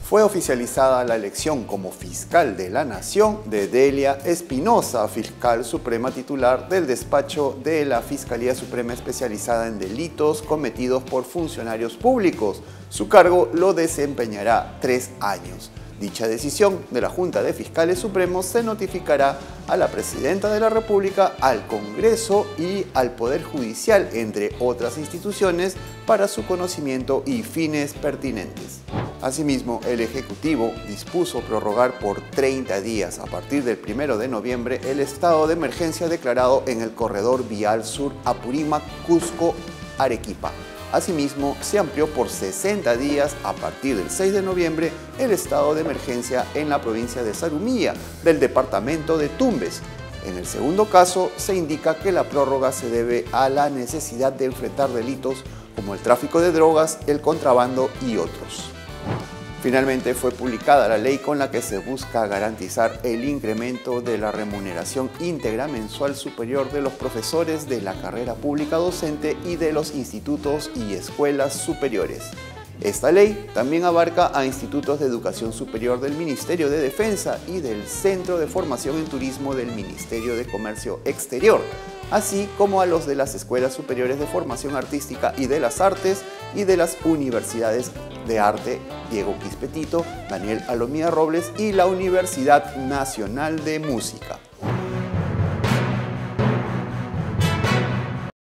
Fue oficializada la elección como fiscal de la Nación de Delia Espinosa, fiscal suprema titular del despacho de la Fiscalía Suprema especializada en delitos cometidos por funcionarios públicos. Su cargo lo desempeñará 3 años. Dicha decisión de la Junta de Fiscales Supremos se notificará a la Presidenta de la República, al Congreso y al Poder Judicial, entre otras instituciones, para su conocimiento y fines pertinentes. Asimismo, el Ejecutivo dispuso prorrogar por 30 días a partir del 1 de noviembre el estado de emergencia declarado en el corredor vial sur Apurímac-Cusco-Arequipa. Asimismo, se amplió por 60 días a partir del 6 de noviembre el estado de emergencia en la provincia de Zarumilla, del departamento de Tumbes. En el segundo caso, se indica que la prórroga se debe a la necesidad de enfrentar delitos como el tráfico de drogas, el contrabando y otros. Finalmente fue publicada la ley con la que se busca garantizar el incremento de la remuneración íntegra mensual superior de los profesores de la carrera pública docente y de los institutos y escuelas superiores. Esta ley también abarca a institutos de educación superior del Ministerio de Defensa y del Centro de Formación en Turismo del Ministerio de Comercio Exterior, así como a los de las Escuelas Superiores de Formación Artística y de las Artes y de las Universidades de Arte Diego Quispetito, Daniel Alomía Robles y la Universidad Nacional de Música.